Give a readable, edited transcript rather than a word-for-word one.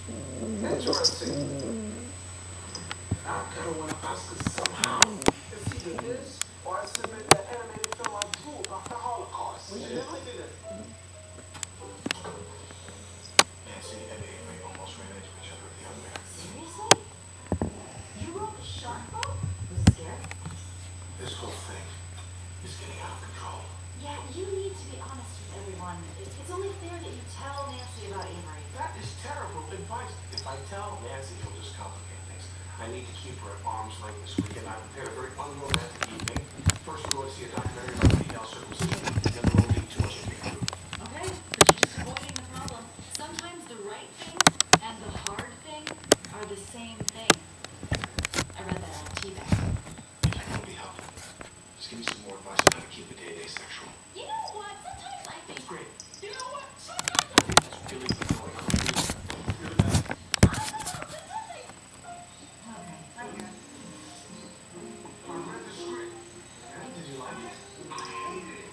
Interesting. I kind of want to ask us somehow. It's either this or I submit that animated film I drew about the Holocaust. We should definitely do this. Nancy and Avery almost ran into each other at the elevator. Seriously? You wrote a shark book? Was it scary? This whole thing is getting out of control. Yeah, you need to be honest with everyone. It's only fair that you tell Nancy about Avery. That is terrible advice. If I tell Nancy, it'll just complicate things. I need to keep her at arm's length this weekend. I prepared a very unromantic evening. First, we're going to see a documentary about female circumcision, then we'll eat too much of food. Okay, but you're just avoiding the problem. Sometimes the right thing and the hard thing are the same thing. I read that on a tea bag. That would be helpful. Just give me some more advice on how to keep the day asexual. You know what? Sometimes I think... That's great. You know what? Sometimes I think that's really good going on. You're the best. Okay, right here. I read the script. And did you like it? I hate it.